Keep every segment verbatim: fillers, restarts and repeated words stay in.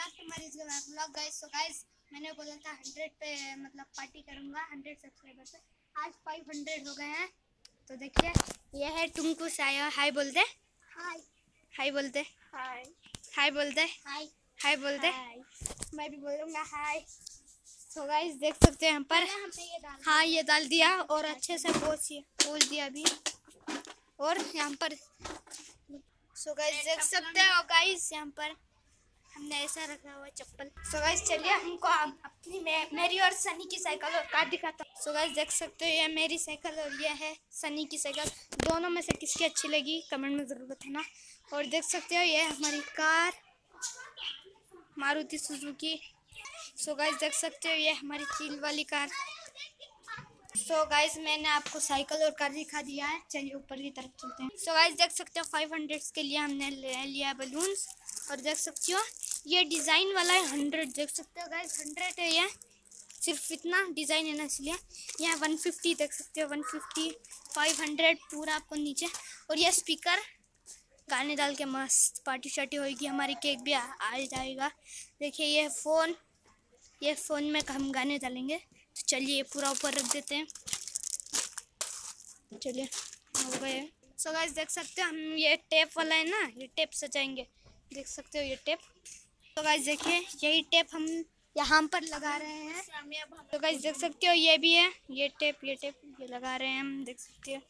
Back to my vlog guys. So guys मैंने बोला था हंड्रेड पे मतलब पार्टी करूंगा हंड्रेड सब्सक्राइबर पे। आज फाइव हंड्रेड हो गए हैं। तो देखिए ये है टुमकू साया। हाय बोलते हाय हाय बोलते हाय हाय बोलते हाय हाय बोलते मैं भी बोलूँगा हाय। सो गाइस देख सकते हैं यहाँ पर ये हाँ ये डाल दिया और अच्छे से बोल दिया अभी। और यहाँ पर सो गाइस देख सकते हो गाइस यहाँ पर हमने ऐसा रखा हुआ चप्पल। सो गाइस चलिए हमको अपनी मे, मेरी और सनी की साइकिल और कार दिखाता हूँ। सो गाइस देख सकते हो ये मेरी साइकिल और ये है सनी की साइकिल। दोनों में से किसकी अच्छी लगी कमेंट में ज़रूर बताना। और देख सकते हो ये हमारी car Maruti Suzuki. So guys देख सकते हो ये हमारी चील वाली कार। सो so गाइस मैंने आपको साइकिल और कार दिखा दिया है। चलिए ऊपर की तरफ चलते हैं। सो so गाइस देख सकते हो फाइव हंड्रेड के लिए हमने ले लिया बलून्स। और देख सकते हो ये डिज़ाइन वाला है हंड्रेड। देख सकते हो गाइस हंड्रेड है ये, सिर्फ इतना डिज़ाइन है ना इसलिए। यहाँ वन फिफ्टी देख सकते हो वन फिफ्टी फाइव हंड्रेड पूरा आपको नीचे। और ये स्पीकर गाने डाल के मस्त पार्टी शार्टी होगी हमारी। केक भी आ, आ जाएगा। देखिए ये फ़ोन ये फ़ोन में हम गाने डालेंगे। तो चलिए पूरा ऊपर रख देते हैं। चलिए हो गए। सो गाइस देख सकते हो हम ये टेप वाला है ना, ये टेप सजाएंगे। देख सकते हो ये टेप। तो गाइस देखिए यही टेप हम यहाँ पर लगा रहे हैं। तो गाइस देख सकते हो ये भी है ये टेप ये टेप ये लगा रहे हैं हम। देख सकते हो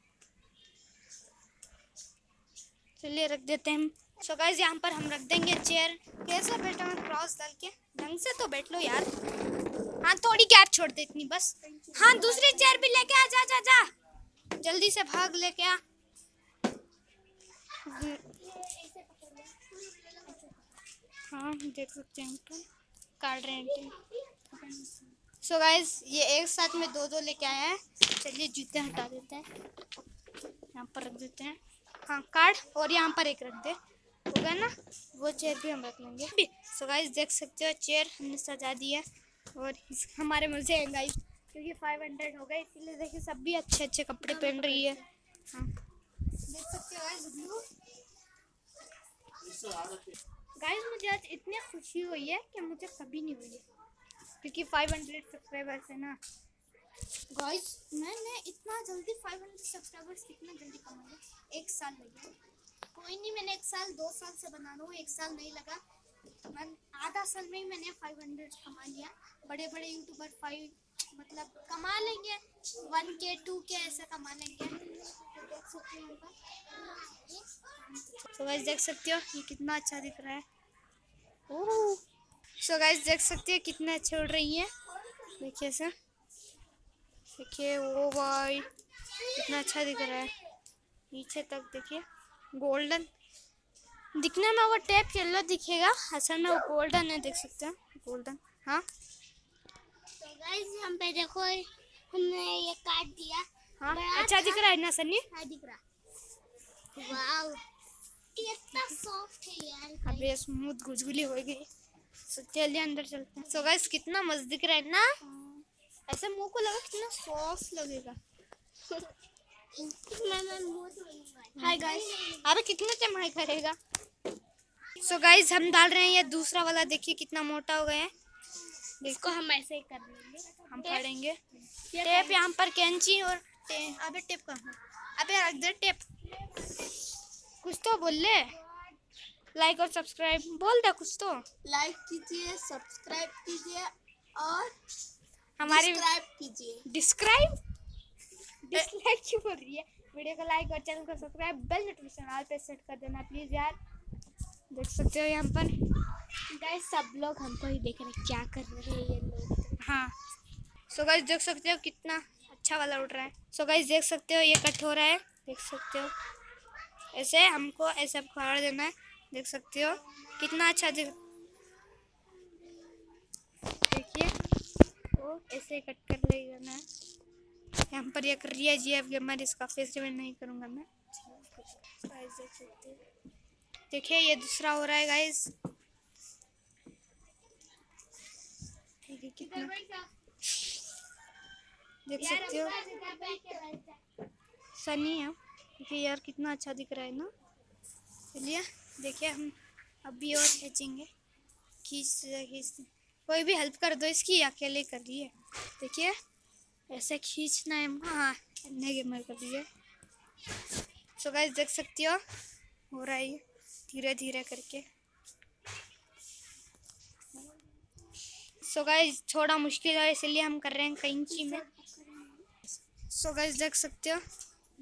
चलिए रख देते हैं हम। सो गाइस यहाँ पर हम रख देंगे चेयर। कैसे बैठा हूँ क्रॉस डाल के, ढंग से तो बैठ लो यार। हाँ थोड़ी गैप छोड़ दे इतनी बस। हाँ दूसरी चेयर भी लेके आ जा जा जा जल्दी से भाग लेके आ। हाँ देख सकते हैं तो काट रहे हैं। सो गाइस ये एक साथ में दो दो लेके आया है। चलिए जूते हटा देते हैं, यहाँ पर रख देते हैं। हाँ कार्ड और यहाँ पर एक रख दे होगा ना, वो चेयर भी हम रख लेंगे। सो गाइस देख सकते हो चेयर हमने सजा दी है। और हमारे मजे हैं गाइस क्योंकि फाइव हंड्रेड हो गए इसीलिए देखिए सब भी अच्छे अच्छे कपड़े पहन रही है। हाँ देख सकते हो गाइस ब्लू। गाइस मुझे आज इतनी खुशी हुई है कि मुझे कभी नहीं हुई है क्योंकि फाइव हंड्रेड सब्सक्राइबर्स है ना। गाइस मैंने इतना जल्दी फाइव हंड्रेड सब्सक्राइबर्स कितना जल्दी कमा लिया, एक साल लगा। कोई नहीं मैंने एक साल दो साल से बना रहा हूँ, एक साल नहीं लगा। मैं आधा साल में ही मैंने फाइव हंड्रेड कमा लिया। बड़े बड़े यूट्यूबर फाइव मतलब कमा लेंगे वन के टू के ऐसे कमा लेंगे। तो देख सकते हो यहाँ सो गाइस देख सकते हो ये कितना अच्छा दिख रहा है। ओह सो गाइस देख सकते हो कितने अच्छे उड़ रही है। देखिए सर देखिए ओ भाई कितना अच्छा दिख रहा है नीचे तक। देखिए गोल्डन दिखने में वो टेप येलो दिखेगा, असल में वो गोल्डन है। देख सकते हैं गोल्डन। हाँ तो गाइस हम पे देखो हमने ये काट दिया। हाँ अच्छा दिख रहा है ना सनी? हाँ दिख रहा। वाव कितना सॉफ्ट है यार। अबे स्मूथ गुजगुली हो गई। सो चलिए अंदर चलते हैं। सो गाइस कितना मस्त दिख रहा है ना। ऐसे मुंह को लगा कितना सॉफ्ट लगेगा। हाय गाइस अबे कितने टाइम हाय करेगा। सो गाइस हम डाल रहे हैं ये दूसरा वाला। देखिए कितना मोटा हो गया है। इसको हम ऐसे ही कर लेंगे, हम फाड़ेंगे टेप यहाँ पर कैंची और टे, अबे टेप कहाँ है? अबे रख दे टेप। कुछ तो बोल ले। लाइक और सब्सक्राइब बोल दे कुछ तो। लाइक कीजिए सब्सक्राइब कीजिए और हमारी डिस्क्राइब कीजिए। डिस्क्राइब डिसलाइक क्यों बोल रही है। वीडियो को लाइक और चैनल को सब्सक्राइब बेल नोटिफिकेशन ऑल पे सेट कर देना प्लीज यार। देख सकते हो यहाँ पर गाइस सब लोग हमको ही देख रहे हैं क्या कर रहे हैं ये लोग। हाँ सो गाइस देख सकते हो कितना अच्छा वाला उड़ रहा है। सो गाइस देख सकते हो ये कट हो रहा है। देख सकते हो ऐसे हमको ऐसे फाड़ देना है। देख सकते हो कितना अच्छा दिख। देखिए वो ऐसे कट कर ले जाना है। यहाँ पर ये कर रही है जी। अब मैं इसका फेस रिवील नहीं करूँगा मैं। गाइस देख सकते हो देखिए ये दूसरा हो रहा है गाइस। ठीक है कितना देख सकते हो सनी है देखिए यार कितना अच्छा दिख रहा है ना। चलिए देखिए हम अभी और खींचेंगे। खींच खींच कोई भी हेल्प कर दो इसकी, अकेले कर रही है। देखिए ऐसे खींचना है। हाँ नहीं गेमर कर रही है। सो गाइस देख सकती हो हो रहा है धीरे धीरे करके। सो गाइस थोड़ा मुश्किल है इसलिए हम कर रहे हैं कैंची में। सो गाइस देख सकते हो।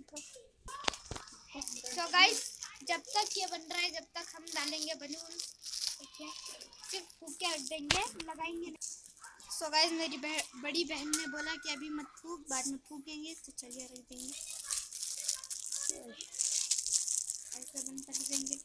सो गाइस जब तक ये बन रहा है जब तक हम डालेंगे बलून। देखिए सिर्फ फूक के रख देंगे, लगाएंगे नहीं। सो गाइस मेरी बह, बड़ी बहन ने बोला कि अभी मत फूक, बाद में फूकेंगे, तो चलिए रख देंगे। ऐसा बंद कर देंगे।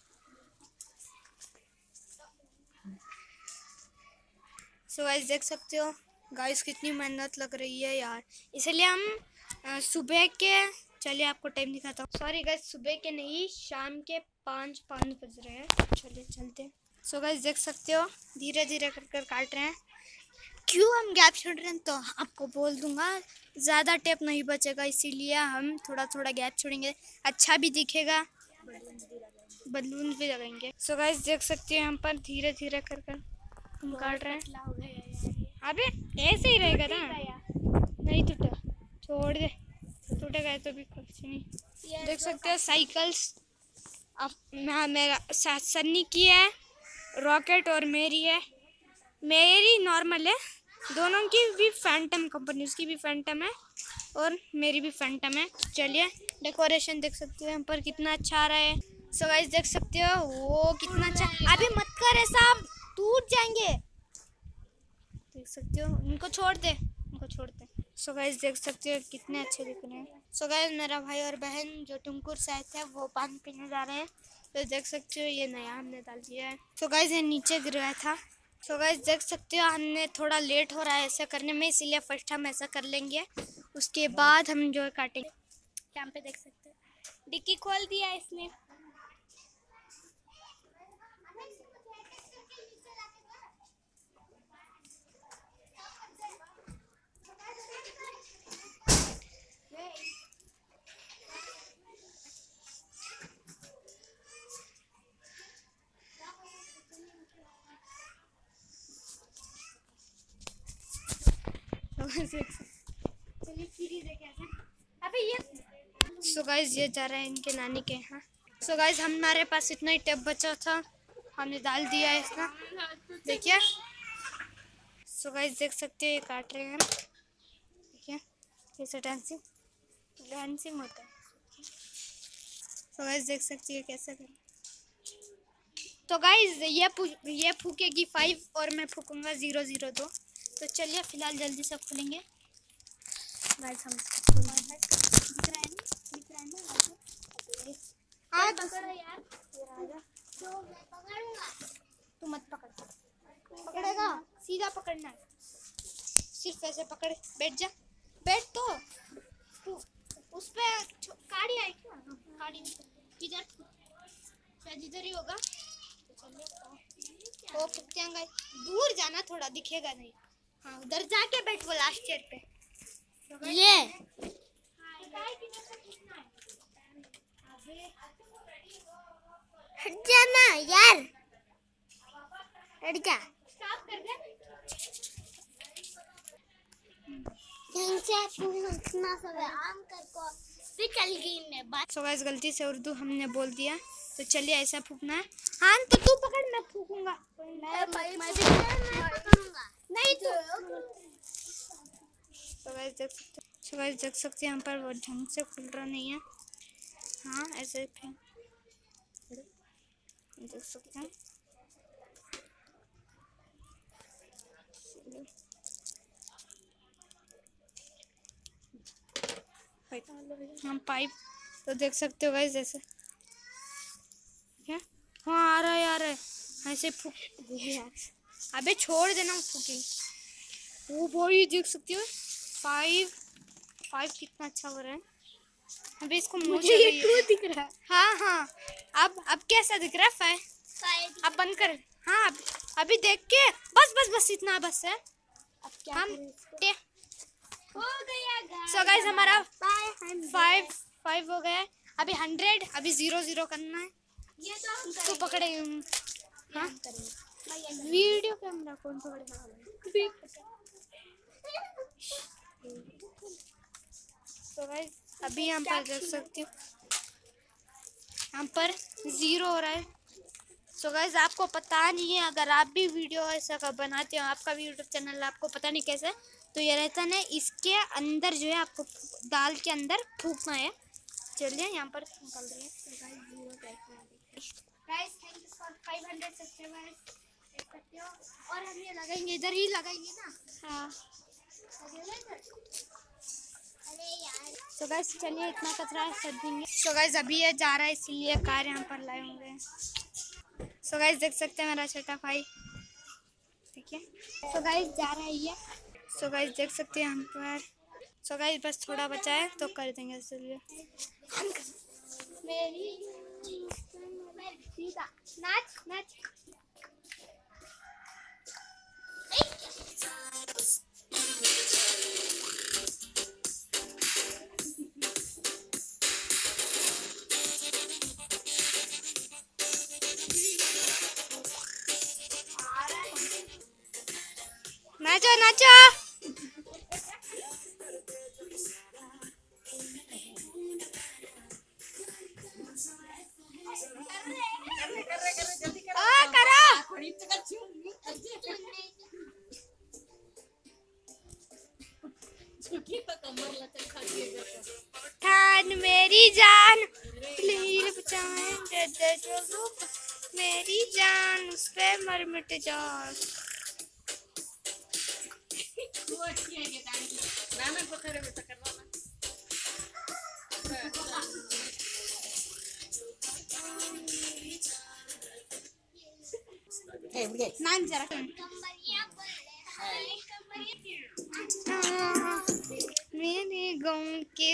सो गाइस देख सकते हो गाइस कितनी मेहनत लग रही है यार, इसलिए हम सुबह के, चलिए आपको टाइम दिखाता हूँ। सॉरी गाइस सुबह के नहीं, शाम के पाँच पाँच बज रहे हैं। चलिए चलते हैं। सो गाइस देख सकते हो धीरे धीरे कर कर काट रहे हैं। क्यों हम गैप छोड़ रहे हैं तो आपको बोल दूंगा, ज़्यादा टेप नहीं बचेगा इसीलिए हम थोड़ा थोड़ा गैप छोड़ेंगे, अच्छा भी दिखेगा, बलून भी लगाएंगे। सो गाइस देख सकते हो यहाँ पर धीरे धीरे कर कर हम काट रहे हैं। अबे ऐसे ही रहेगा ना, नहीं टूटा, छोड़ दे, टूटेगा तो भी कुछ नहीं। देख सकते हो साइकिल्स अब मेरा सन्नी की है, रॉकेट और मेरी है। मेरी नॉर्मल है, दोनों की भी फैंटम कंपनी, उसकी भी फैंटम है और मेरी भी फैंटम है। चलिए डेकोरेशन देख सकते हो यहाँ पर कितना अच्छा आ रहा है। सो गाइस देख सकते हो वो कितना अच्छा। अभी मत कर ऐसा, टूट जाएंगे। देख सकते हो उनको छोड़ दे, उनको छोड़ दे। सो गाइस देख सकते हो कितने अच्छे दिख रहे हैं। सो गाइस मेरा भाई और बहन जो टुमकुर से आए थे वो पानी पीने जा रहे हैं, तो देख सकते हो ये नया हमने डाल दिया है। सो गाइस ये नीचे गिर गया था। सो गाइस देख सकते हो हमने थोड़ा लेट हो रहा है ऐसा करने में, इसीलिए फर्स्ट हम ऐसा कर लेंगे, उसके बाद हम जो है काटेंगे। यहाँ पे देख सकते हो डिक्की खोल दिया इसने। अबे ये सो गाइस ये जा रहा है इनके नानी के यहाँ। सो गाइस हमारे पास इतना ही टेप बचा था, हमने डाल दिया है इसका, देखिए। सो गाइस देख सकते हो ये काट रहे हैं, देखिए कैसे डांसिंग डांसिंग होता है। सो गाइस देख सकते हो कैसे करें। तो गाइस ये ये फूकेगी फाइव और मैं फूकूंगा ज़ीरो ज़ीरो दो। तो चलिए फिलहाल जल्दी से खोलेंगे गाइस। हम दिख रहा है ना, दिख रहा है ना। हाँ पकड़ो यार, तो मैं पकड़ूंगा, तू मत पकड़, पकड़ेगा सीधा पकड़ना है, सिर्फ ऐसे पकड़, बैठ जा, बैठ तो तू उस पे काड़ी आई क्या, काड़ी इधर शायद इधर ही होगा। तो फूकते हैं गाइस, दूर जाना थोड़ा, दिखेगा नहीं। हाँ उधर जाके बैठ वो लास्ट चेयर पे। ये हट जाना यार, हट जा। सो गाइस गलती से उर्दू हमने बोल दिया, तो चलिए ऐसा फूकना है। हाँ तो तू पकड़, मैं फूकूंगा, मैं मैं पकड़ूंगा नहीं तो। सो गाइस देख सकते सो गाइस देख सकते हैं यहाँ पर वो ढंग से खुल रहा नहीं है। हाँ ऐसे फिर देख सकते हैं। हम पाइप तो देख सकते हो गाइस जैसे, क्या हाँ आ रहा है आ रहा है ऐसे फूक यार। अबे छोड़ देना फूकी। वो बॉडी देख सकते हो फाइव फाइव कितना अच्छा हो रहा है। अबे इसको मुझे ये टू दिख रहा है। हाँ हाँ अब अब कैसा दिख रहा है फाइव फाइव। अब बंद कर। हाँ अब अभी देख के बस बस बस इतना बस है। अब क्या हम टे हो गया। सो गाइस हमारा फाइव फाइव हो गया। अभी हंड्रेड, अभी जीरो जीरो करना है। ये तो हम तू पकड़े। हाँ वीडियो कैमरा कौन सा बड़ा तो गाइस अभी यहाँ पर देख सकती हूँ, यहाँ पर ज़ीरो हो रहा है। सो गाइस आपको पता नहीं है, अगर आप भी वीडियो ऐसा का बनाते हो, आपका भी यूट्यूब चैनल आपको पता नहीं कैसे, तो ये रहता है इसके अंदर जो है आपको दाल के अंदर फूकना है। चलिए यहाँ पर निकल रही है। Guys thank you for five hundred subscribers, देख सकते हो। और हम ये लगाएंगे, इधर ही लगाएंगे ना। हाँ अरे यार। सो गाइस चलिए, इतना कचरा है सब देंगे। सो गाइस अभी ये जा रहा है, इसीलिए कार यहाँ पर लाए होंगे। सो गाइस देख सकते हैं मेरा छोटा भाई, देखिए। सो गाइस जा रहा है ये। सो गाइस देख सकते हैं यहाँ पर। सो गाइस बस थोड़ा बचा है तो कर देंगे इसलिए। मेरी सीधा नाच नाच। नाचो नाचो। ठान मेरी जान लील बचाए, दे दे जो रूप मेरी जान उस पे मर मिट जाए। नान जरा मेरे गाँव के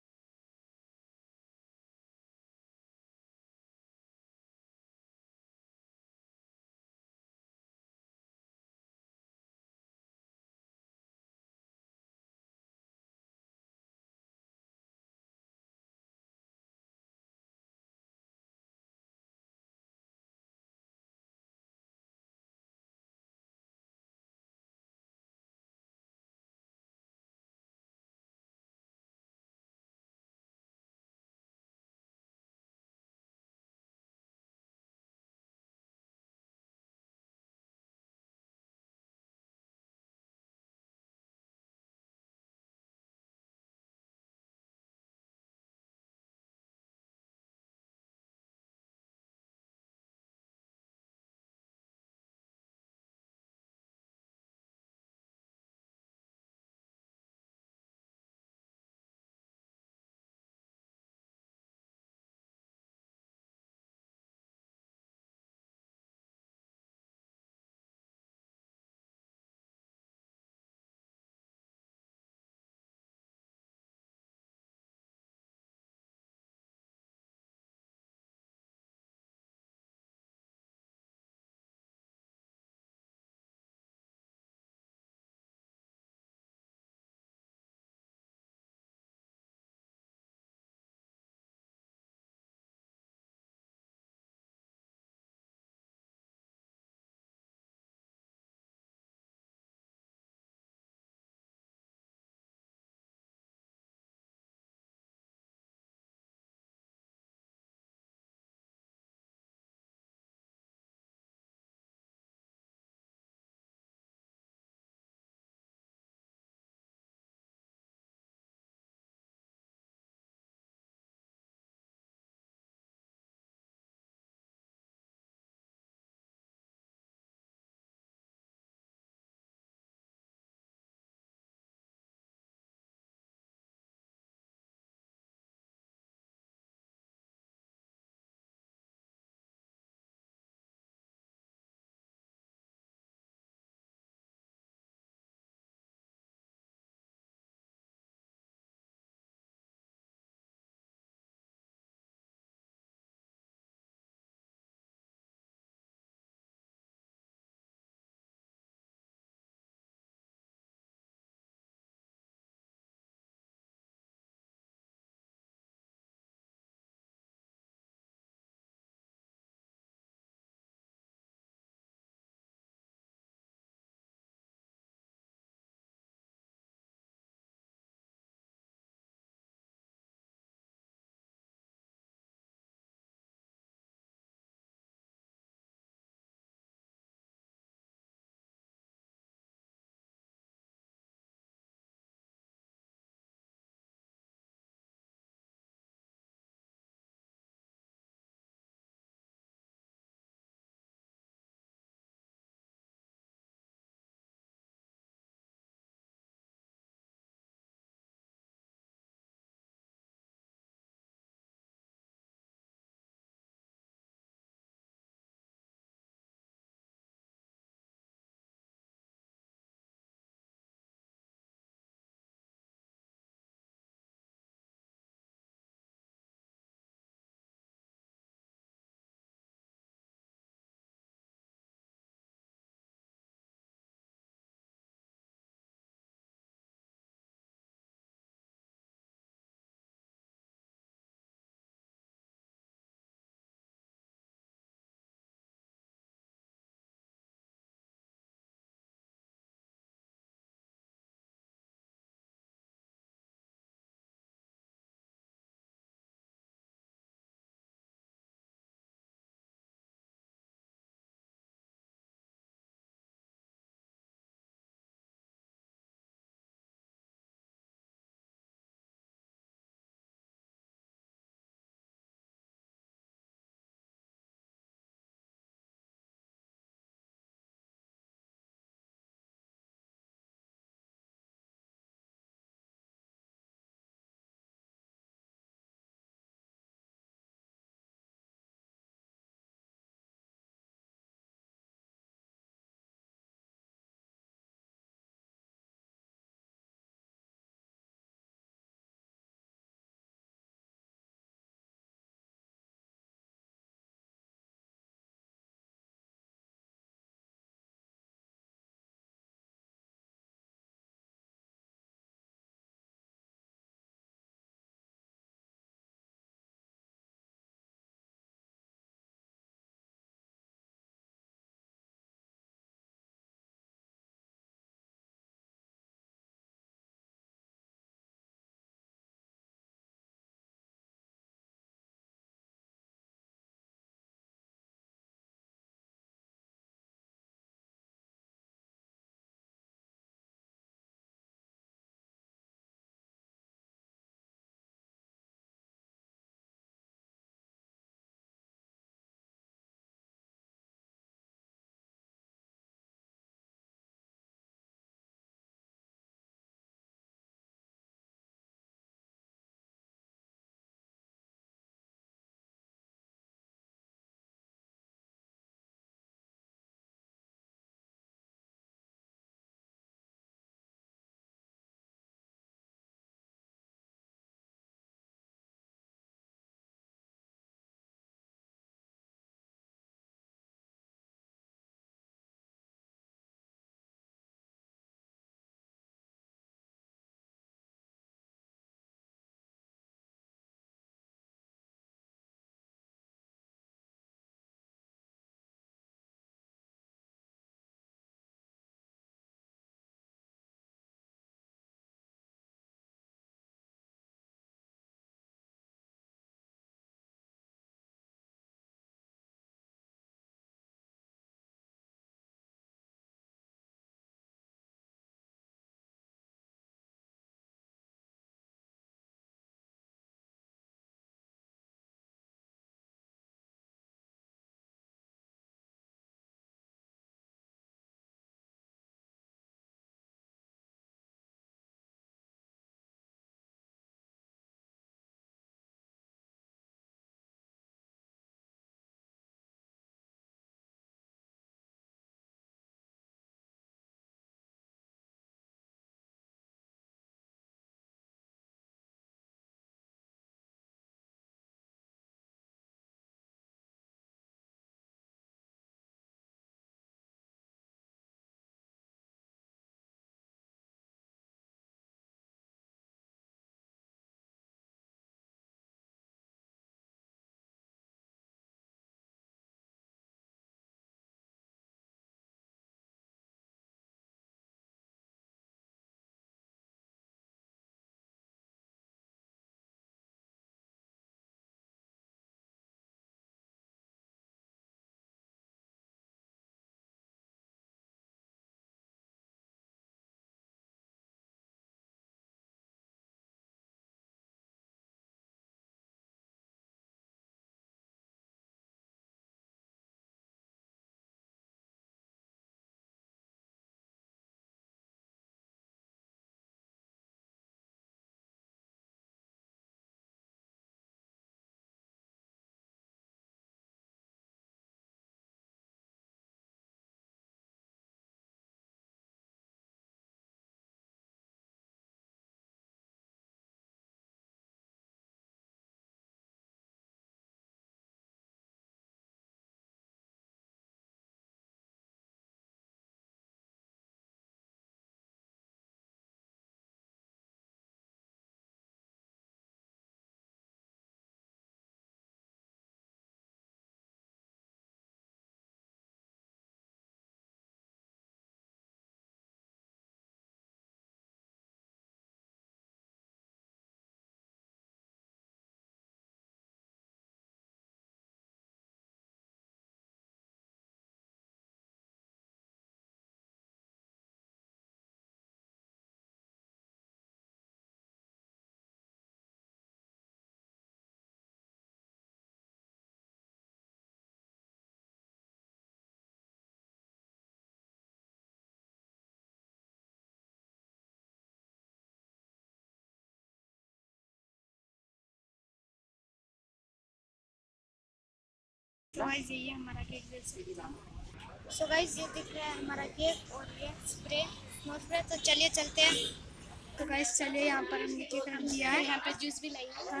तो गाइस यही है हमारा केक देख सकते हैं। सो गाइस ये दिख रहा है हमारा केक और ये स्प्रे स्नो स्प्रे। तो चलिए चलते हैं। तो गाइस चलिए यहाँ पर हमने केक रख दिया है। यहाँ पे जूस भी लाई है। हाँ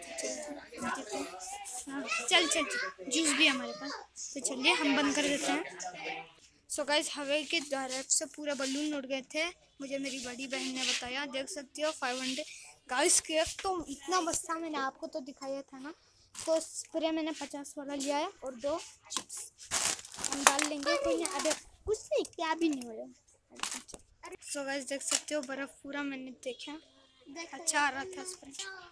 हाँ चल चल चल जूस भी हमारे पास। तो चलिए हम बंद कर देते हैं। सो गाइस हवा के डायरेक्ट से पूरा बलून उड़ गए थे, मुझे मेरी बड़ी बहन ने बताया। देख सकते हो फाइव हंड्रेड गाइस केक तो इतना मस्त था, मैंने आपको तो दिखाया था ना। तो स्प्रे मैंने पचास वाला लिया है और दो चिप्स हम डाल लेंगे। कोई नहीं, अरे कुछ नहीं, क्या भी नहीं होगा। सो गाइस देख सकते हो बर्फ पूरा मैंने देखा, अच्छा आ रहा था स्प्रे।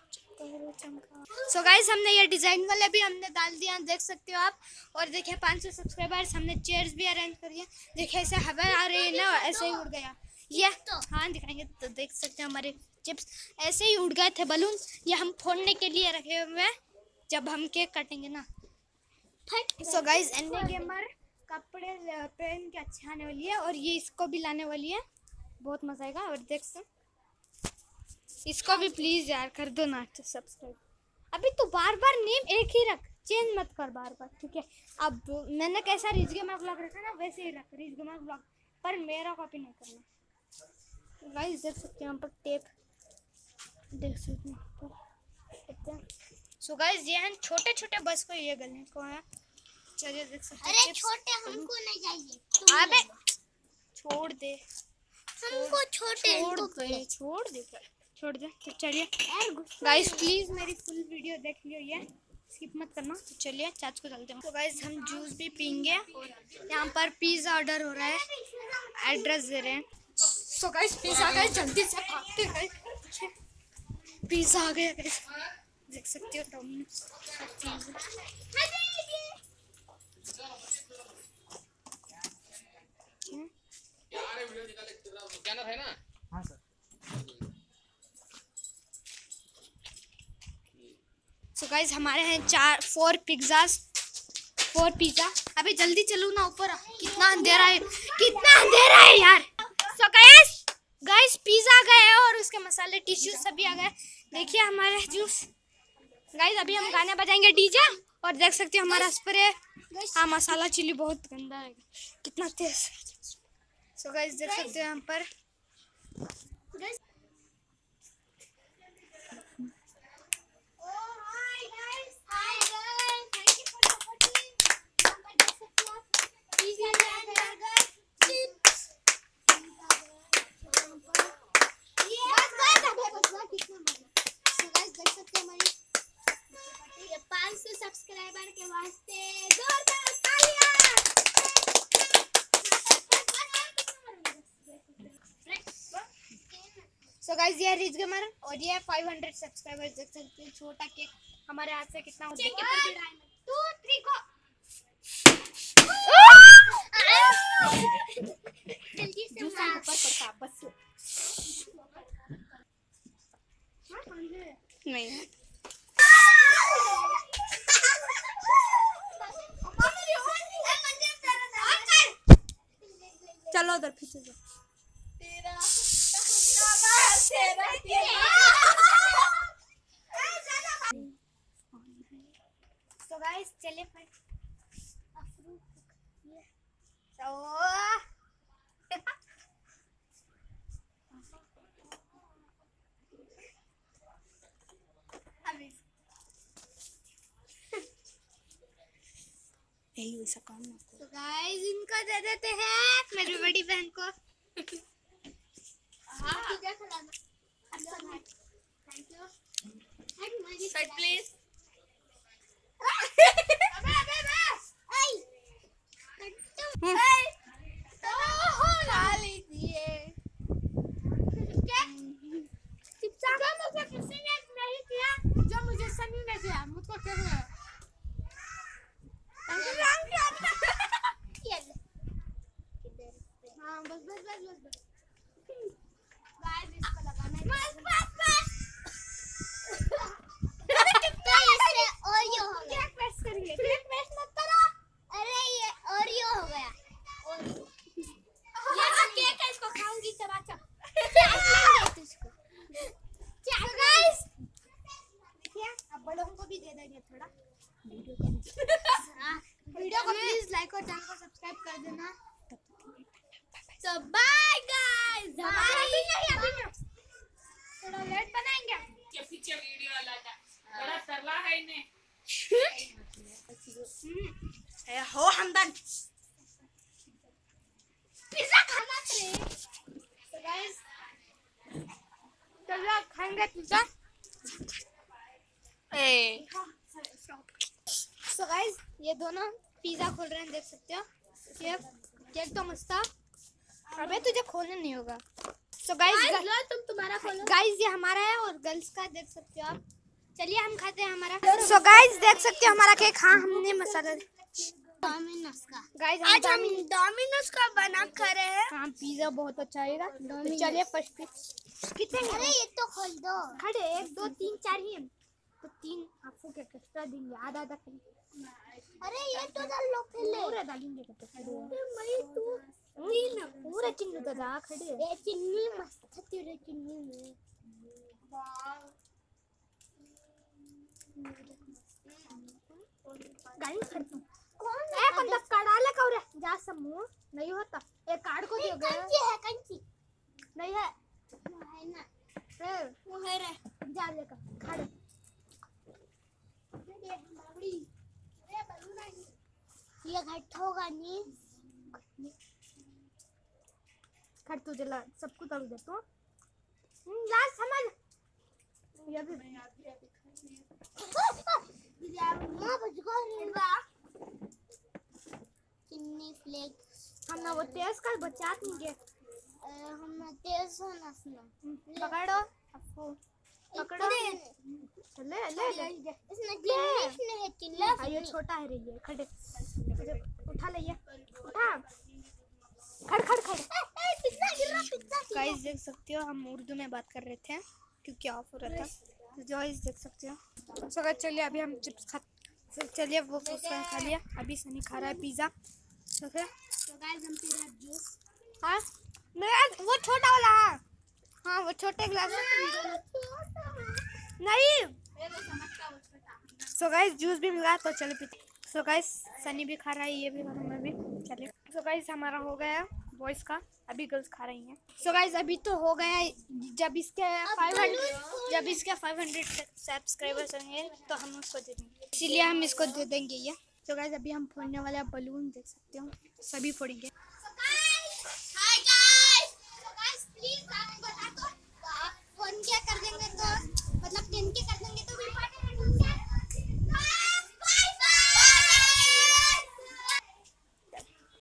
सो गाइस हमने ये डिजाइन वाले भी हमने डाल दिया, देख सकते हो आप। और देखिए पाँच सौ सब्सक्राइबर्स, हमने चेयर्स भी अरेंज कर दिए। देखिए ऐसे हवा आ रही है ना, ऐसे ही उड़ गया ये। हाँ दिखाएंगे तो देख सकते हैं हमारे चिप्स ऐसे ही उड़ गए थे बलून। ये हम फोड़ने के लिए रखे हुए हैं जब हम केक काटेंगे ना। सो गाइस एनए गेमर कपड़े पहन के अच्छे आने वाली है और ये इसको भी लाने वाली है, बहुत मजा आएगा। और देख सकते इसको भी प्लीज यार कर दो ना सब्सक्राइब। अभी तो बार बार नेम एक ही रख, चेंज मत कर बार बार, ठीक है। अब मैंने कैसा रिच गेमर ब्लॉग रखा ना वैसे ही रख, रिच गेमर ब्लॉग, पर मेरा कॉपी नहीं करना। गाइस देख सकते हैं यहाँ पर टेप, देख सकते हैं। सो गाइस ये हैं छोटे छोटे बस को ये गले को है। चलिए देख सकते हैं। अरे छोटे हमको नहीं चाहिए। अबे छोड़ दे, हमको छोटे छोड़ दे छोड़ दे छोड़ दे। तो चलिए गाइस प्लीज मेरी फुल वीडियो देख लियो, ये स्किप मत करना। तो चलिए चाच को चलते हैं। तो गाइस हम जूस भी पीएंगे और यहाँ पर पिज्जा ऑर्डर हो रहा है, एड्रेस दे रहे हैं। सो गाइस पिज्जा आ गया, जल्दी से भागते हैं। पिज्जा आ गया गाइस, देख सकते हो डोमिनोज स्कैनर है ना? हाँ सर। सो गाइस हमारे हैं चार फोर पिज्जास फोर पिज्जा। अबे जल्दी चलो ना ऊपर, कितना अंधेरा है, कितना अंधेरा है यार। सो गाइस गाइस पिज्जा आ गए और उसके मसाले टिश्यू सभी आ गए। देखिए हमारे जूस। गाइस अभी हम गाने बजाएंगे डीजे और देख सकते हो हमारा स्प्रे। हाँ मसाला चिली बहुत गंदा है, कितना तेज। सो गाइस देख सकते हो यहाँ पर पाँच सौ सब्सक्राइबर के वास्ते जोरदार तालियां। सो गाइस ये रिच गेमर और ये पाँच सौ सब्सक्राइबर्स देख सकते हैं। छोटा केक हमारे हाथ से कितना होता है। टू थ्री को जल्दी से जूस मार। ऊपर पड़ता बस नहीं। चलो उधर पीछे जाओ। तो गाइस चलिए फिर यही वैसा काम ना। तो गाइस इनको दे देते हैं मेरी बड़ी बहन को। हाँ क्या खिलाना? अच्छा थैंक यू। Side please. अबे अबे अबे आई ओहो खा लीजिए। क्या चिप्सा का मुझे किसी ने नहीं किया, जो मुझे सनी ने किया। मुझको क्या हुआ? हाँ बस बस बस बस बस। गाइस इसको लगाना है। बस बस बस। तो इससे ओरियो हो गया। केक प्रेस करिए, केक प्रेस मत करो। अरे ये ओरियो हो गया। ओरियो ये तो केक है, इसको खाऊंगी चबा चब। इसको तो गाइस देखिए अब बड़ों को भी दे देंगे थोड़ा। है पिज्जा। ए सो गाइस ये दोनों पिज्जा खोल रहे हैं, देख सकते हो। केक केक तो मस्त था। अबे तुझे खोलना नहीं होगा। सो गाइस लो तुम तुम्हारा खोलो। गाइस ये हमारा है और गर्ल्स का देख सकते हो आप। चलिए हम खाते हैं हमारा। सो गाइस देख सकते हो हमारा केक। हाँ हमने मसाला डोमिनोज का गाइस आज हम डोमिनोज का बना खा रहे हैं। हाँ पिज्जा बहुत अच्छा आएगा। तो चलिए फर्स्ट पीस कितने अरे ये तो खोल दो। खड़े एक दो तीन चार ही हैं। तो तीन आपको क्या एक्स्ट्रा देंगे, आधा आधा खाली। अरे ये तो डाल लो पहले। पूरा डालेंगे तो खड़े मैं तू तीन पूरा चिन्ह तो दा खड़े। ये चिन्नी मस्त थी रे चिन्नी में। गाड़ी खड़े कौन ए कौन दस काढ़ाले कौरे जा समूह नहीं होता। एक कार्ड को दियो गए कंची है कंची नहीं है है ना ए वो है रे जा लेकर खड़े। ये बाबड़ी अरे बलून आई ये घट होगा नहीं खड़ तू जला सबको तोड़ दे तो ला समझ ये भी मां बच गया चिन्नी फ्लेक्स हम ना वो तेज कर बचात नहीं के हम तेज होना सुना पकड़ो आपको पकड़ो ले ले ले इसमें चिन्नी नहीं है चिन्नी आ ये छोटा है रही है खड़े उठा ले ये उठा खड़ खड़ खड़। पिज्जा गिर रहा पिज्जा गाइस देख सकते हो हम उर्दू में बात कर रहे थे क्योंकि ऑफ हो रहा था। तो गाइस देख सकते हो। सो गाइस चलिए अभी हम चिप्स खा चलिए वो फुसका खा लिया। अभी सनी खा रहा है पिज्जा। ओके तो गाइस हम पी रहे हैं जूस। हाँ नहीं वो छोटा वाला। हाँ हाँ वो छोटे गिलास नहीं। सो गाइस जूस भी मिला तो चले पीते। सो गाइस सनी भी खा रहा है, ये भी खा रहा है, मैं भी चलिए। सो गाइस हमारा हो गया बॉयज का, अभी गर्ल्स खा रही हैं। सो गाइस अभी तो हो गया है। जब इसके पाँच सौ जब इसके पाँच सौ सब्सक्राइबर्स होंगे तो हम उसको दे देंगे, इसीलिए हम इसको दे देंगे ये। सो गाइस अभी हम फोड़ने वाला बलून देख सकते हो, सभी फोड़ेंगे। हाय गाइस तो गाइस प्लीज आप बता दो फोन क्या कर देंगे